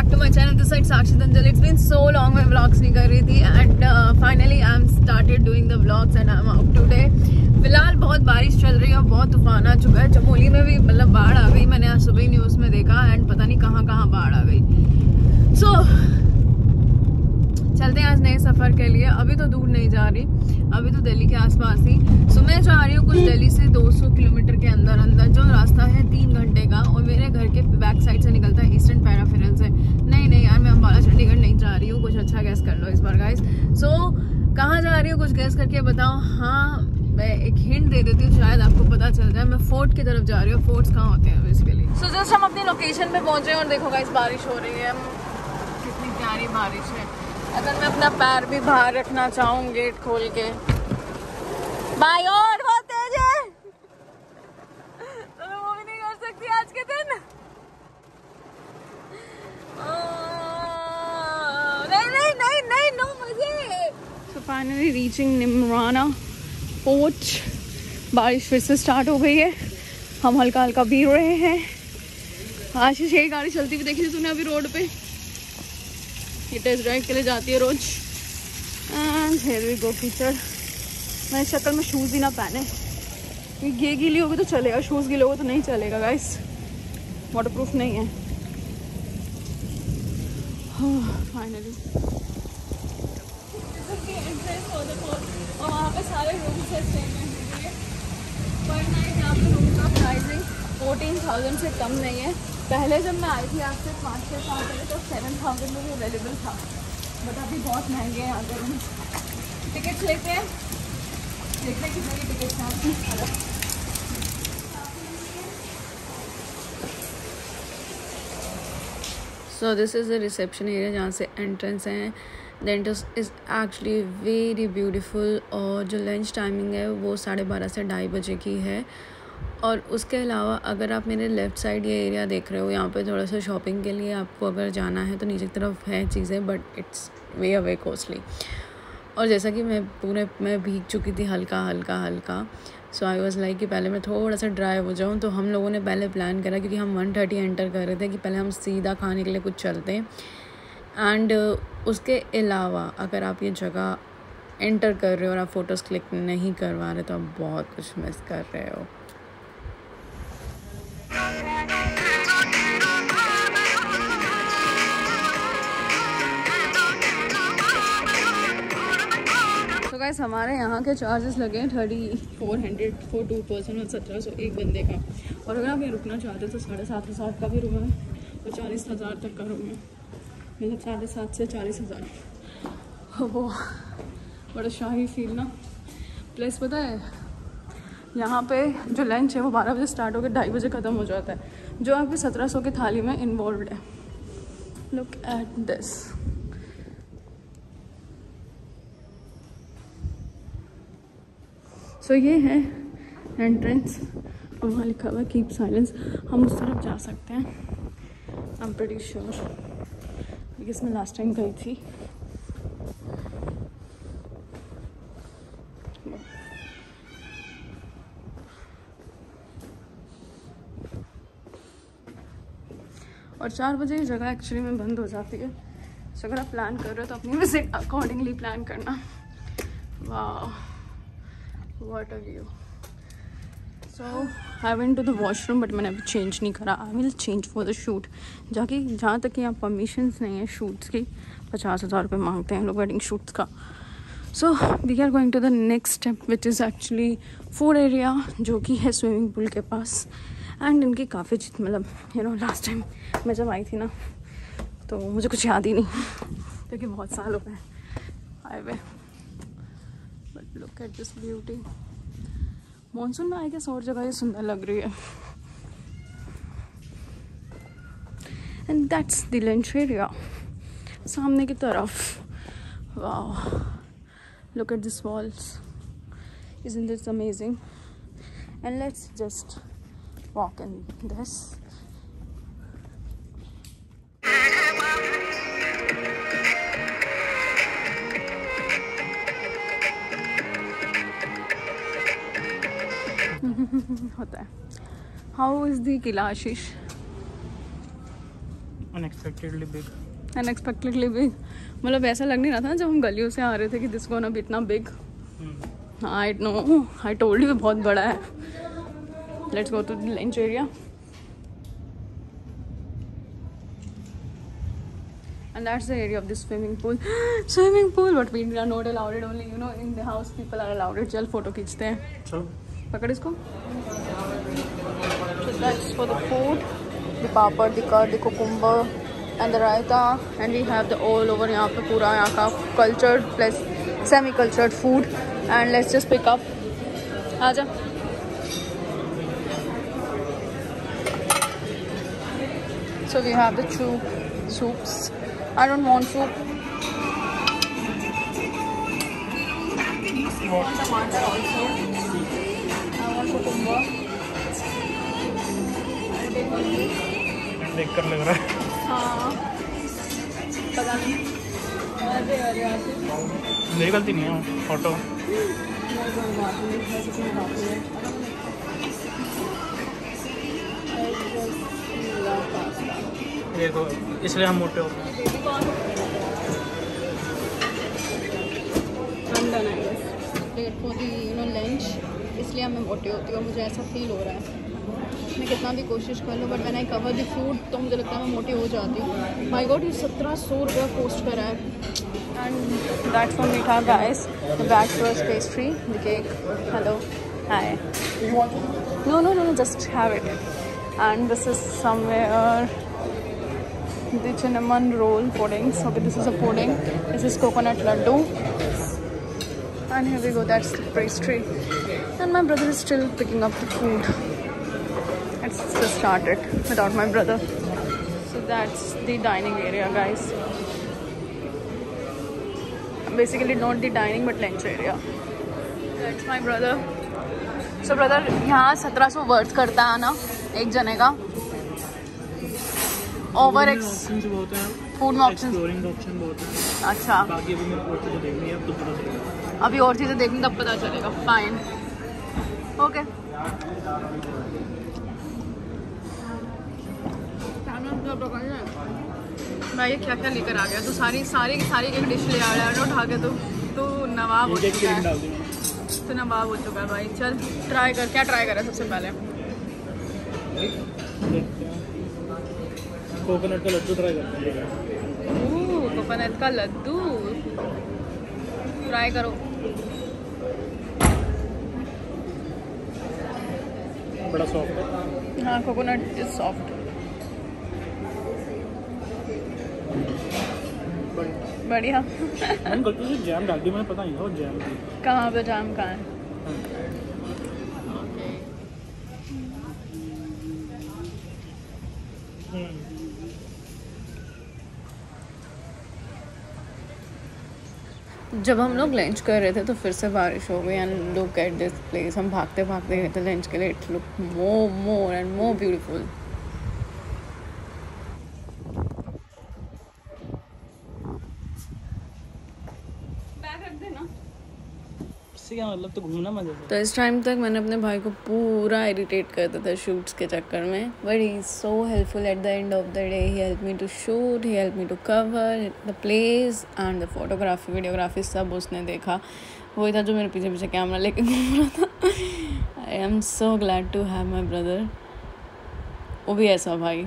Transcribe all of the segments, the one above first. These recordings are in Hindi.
Back to my channel, this side Sakshi Danjal. It's been so long मैं व्लॉग्स नहीं कर रही थी and finally I am started doing the vlogs and I am out today. फिलहाल बहुत बारिश चल रही है और बहुत तूफान आ चुका है। चमोली में भी मतलब बाढ़ आ गई, मैंने आज सुबह न्यूज़ में देखा एंड पता नहीं कहाँ कहाँ बाढ़ आ गई। सो चलते हैं आज नए सफ़र के लिए। अभी तो दूर नहीं जा रही, अभी तो दिल्ली के आसपास ही। सो मैं जा रही हूँ कुछ दिल्ली से 200 किलोमीटर के अंदर अंदर, जो रास्ता है 3 घंटे का और मेरे घर के बैक साइड से निकलता है ईस्टर्न पैराफेरल से। नहीं यार, मैं अम्बाला चंडीगढ़ नहीं जा रही हूँ। कुछ अच्छा गैस कर लो इस बार गाइस। सो कहाँ जा रही हूँ कुछ गैस करके बताओ। हाँ, मैं एक हिंट दे देती हूँ, शायद आपको पता चल जाए। मैं फोर्ट की तरफ जा रही हूँ। फोर्ट्स कहाँ होते हैं बेसिकली। सो जस्ट हम अपनी लोकेशन पे पहुंचे हैं और देखो गाइस बारिश हो रही है, कितनी प्यारी बारिश है। अगर मैं अपना पैर भी बाहर रखना चाहूँ गेट खोल के, भाई और बहुत तेज है तो मैं वो भी नहीं कर सकती आज के दिन। नहीं नो मजे। So finally reaching Neemrana fort. बारिश फिर से स्टार्ट हो गई है, हम हल्का हल्का भीग रहे हैं। आशीष यही गाड़ी चलती हुई देखी थी तूने अभी रोड पे, ये टेस्ट ड्राइव के लिए जाती है रोज। एंड हियर वी गो कीचड़। मैंने शक्ल में शूज़ भी ना पहने, ये गीली होगी तो चलेगा, शूज़ गीले होगा तो नहीं चलेगा गाइस, वाटरप्रूफ नहीं है। फाइनली और वहाँ पे सारे रूम्स है पर नाइट। यहाँ पे रूम का प्राइसिंग 14,000 से कम नहीं है। पहले जब मैं आई थी आज से 5-6 साल पहले तो 7,000 में भी अवेलेबल था, बट अभी बहुत महंगे हैं यहाँ पे रूम। टिकट्स लेते हैं, देखते हैं कितने की टिकट्स हैं। So this is the reception area जहाँ से एंट्रेंस है। The entrance is actually very beautiful और जो लंच टाइमिंग है वो 12:30 से 2:30 बजे की है। और उसके अलावा अगर आप मेरे लेफ़्ट साइड ये एरिया देख रहे हो, यहाँ पे थोड़ा सा शॉपिंग के लिए आपको अगर जाना है तो नीचे की तरफ है चीज़ें, बट इट्स वे कॉस्टली। और जैसा कि मैं भीग चुकी थी हल्का। सो आई वाज लाइक कि पहले मैं थोड़ा सा ड्राई हो जाऊँ। तो हम लोगों ने पहले प्लान करा, क्योंकि हम 1:30 एंटर कर रहे थे, कि पहले हम सीधा खाने के लिए कुछ चलते हैं। एंड उसके अलावा अगर आप ये जगह एंटर कर रहे हो और आप फ़ोटोज़ क्लिक नहीं करवा रहे तो आप बहुत कुछ मिस कर रहे हो। तो गाइस हमारे यहाँ के चार्जेस लगे हैं 3,400 फॉर 2 पर्सन और 1,700 एक बंदे का। और अगर आप यहाँ रुकना चाहते हो तो 7,500 का भी रूम है और 40,000 तक का रूम है, मतलब 7,500 से 40,000। वो बड़ा शाही फील ना। प्लस पता है यहाँ पे जो लंच है वो 12 बजे स्टार्ट होकर 2:30 बजे ख़त्म हो जाता है, जो आपकी 1,700 की थाली में इन्वॉल्व है। Look at this. सो ये है एंट्रेंस, वहाँ लिखा हुआ है कीप साइलेंस। हम उस तरफ जा सकते हैं, I am pretty sure, because मैं लास्ट टाइम गई थी। और 4 बजे ये जगह एक्चुअली में बंद हो जाती है। सो अगर आप प्लान कर रहे हो तो अपनी विजिट अकॉर्डिंगली प्लान करना। वाह, what a view. So I went to the washroom but मैंने अभी चेंज नहीं करा। I will change for the shoot. जहाँ तक कि यहाँ परमिशंस नहीं है शूट्स की, 50,000 रुपये मांगते हैं लोग वेडिंग शूट्स का। So we are going to the next step which is actually food area, जो कि है स्विमिंग पूल के पास। एंड इनकी काफ़ी मतलब लास्ट टाइम मैं जब आई थी ना तो मुझे कुछ याद ही नहीं क्योंकि बहुत साल हो गए आए हुए। But look at this beauty. Monsoon में आई गेस और जगह ये सुंदर लग रही है। And that's the lunch area सामने की तरफ। वाह, look at this walls, isn't this amazing? And let's just walk in this. होता है। How is the किला आशीष? Unexpectedly big. मतलब ऐसा लग नहीं रहा था जब हम गलियों से आ रहे थे कि दिस गोना बी इतना big. I know, I told you बहुत बड़ा है। Let's go to the lunch area and that's the area of the swimming pool. But we are not allowed it, only in the house people are allowed it. चल फोटो खींचते हैं, चल पकड़ इसको। So that's for the food, the papad, the curd, the cucumber and the raita, and we have the all over यहाँ पे पूरा यहाँ का cultured plus semi cultured food, and let's just pick up। आजा। So we have the two soups। I don't want soup। want tomato also। I want cucumber। देख कर लग रहा है। हाँ पता नहीं। अरे मेरी गलती नहीं है, ऑटो। देखो इसलिए हम मोटे हो गए। प्लेट फॉर दी लंच, इसलिए मैं मोटी होती हूँ, मुझे ऐसा फील हो रहा है। मैं कितना भी कोशिश कर लूँ बट मैंने आई कवर द फूड तो मुझे लगता है मैं मोटी हो जाती हूँ। माय गॉड, ये 1700 रुपया कॉस्ट करा है। And that's for meetha guys, the bachelors pastry, the cake. Hello hi. No just have it. And this is somewhere the cinnamon roll puddings. Okay, this is a pudding. This is coconut laddu. And here we go, that's the pastry. And my brother is still picking up the food. It's just started without my brother. So that's the dining area, guys. Basically not the dining but lunch area. That's my brother. So brother, यहाँ 1700 वर्थ करता है ना एक जने का। ओवर ऑप्शंस बहुत हैं, फूड में ऑप्शन बहुत हैं। अच्छा, बाकी अभी मेरे को और चीज़ें देखनी है, तो पता चलेगा। अभी और चीज़ें देखनी तब पता चलेगा। Fine, okay. भाई ये क्या क्या लेकर आ गया? तो सारी एक डिश ले आ रहा है उठा के। तो नवाब हो चुका है, तो नवाब हो चुका है भाई। चल ट्राई कर, क्या ट्राई करें सबसे पहले? कोकोनट का लड्डू ट्राई करते हैं। कोकोनट का लड्डू ट्राई करो। बड़ा सॉफ्ट है। हाँ, कोकोनट इज सॉफ्ट। बढ़िया। मैंने गलती से जैम डाल दी, मुझे पता नहीं था वो जैम थी। कहाँ पे जैम कहाँ है? जब हम लोग लंच कर रहे थे तो फिर से बारिश हो गई। And look at this place. हम भागते भागते गए थे लंच के लिए। It look more and more beautiful. Bag रख देना। इससे क्या मतलब, तो घूमना मजे से। तो इस टाइम तक मैंने अपने भाई को पूरा इरिटेट करता था शूट्स के चक्कर में, but he is so helpful at the end of the day. He help me to shoot, he help me to cover the place and the photography videography सब उसने देखा। वही था जो मेरे पीछे पीछे कैमरा लेके घूम रहा था। I am so glad to have my brother. वो भी ऐसा भाई।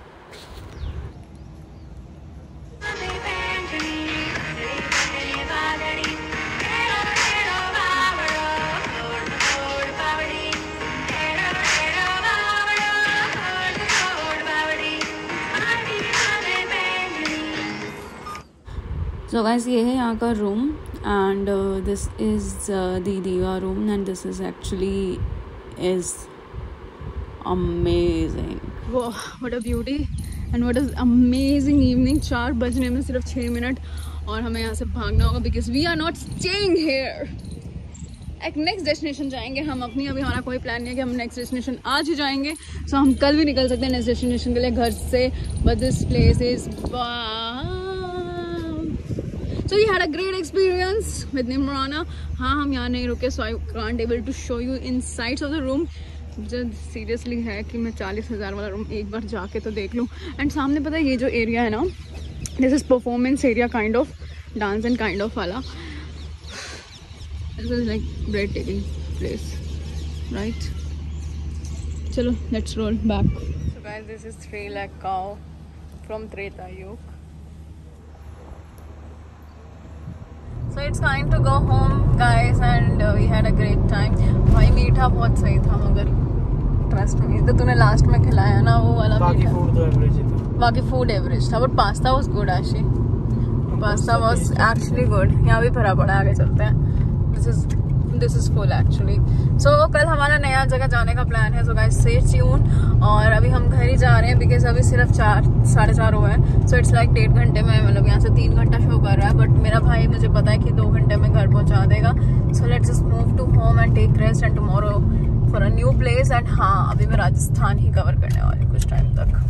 So guys, ये है यहाँ का रूम एंड दिस इज़ दीदी का room and this is actually is amazing. What a beauty and what is amazing evening. 4 बजने में सिर्फ 6 मिनट और हमें यहाँ से भागना होगा because we are not staying here. एक नेक्स्ट डेस्टिनेशन जाएंगे हम अपनी। अभी हमारा कोई प्लान नहीं है कि हम नेक्स्ट डेस्टिनेशन आज ही जाएंगे। सो हम कल भी निकल सकते हैं नेक्स्ट डेस्टिनेशन के लिए घर से। But this place is So we had a great experience with Nimrana. हाँ, हम यहाँ नहीं रुके, so I can't able to show you insides of the room. जब सीरियसली है कि मैं 40,000 वाला रूम एक बार जाके तो देख लूँ। एंड सामने पता है ये जो एरिया है ना, this is performance area kind of, dance and kind of वाला। This is like bread taking place, right? चलो let's roll back. So guys this is 3 lakh cow from Tretayuk. So it's time to go home guys and we had a great time. भाई मीठा बहुत सही था मगर ट्रस्ट मी, तो तूने लास्ट में खिलाया ना वो वाला बाकी मीठा। फूड तो एवरेज ही था। बाकी फूड एवरेज था but pasta was good Ashi, pasta was actually good. यहाँ भी भरा पड़ा, आगे चलते हैं। This is full actually. So कल हमारा नया जगह जाने का प्लान है, सो गाइस स्टे ट्यून। और अभी हम घर ही जा रहे हैं बिकॉज अभी सिर्फ 4-4:30 हुआ है। सो इट्स लाइक 1.5 घंटे में, मतलब यहाँ से 3 घंटा शो कर रहा है, बट मेरा भाई मुझे पता है कि 2 घंटे में घर पहुँचा देगा। So let's just move to home and take rest and tomorrow for a new place. And हाँ, अभी मैं राजस्थान ही कवर करने वाली हूँ कुछ टाइम तक।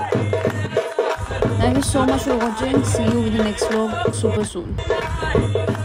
Thank you so much for watching. See you with the next vlog super soon.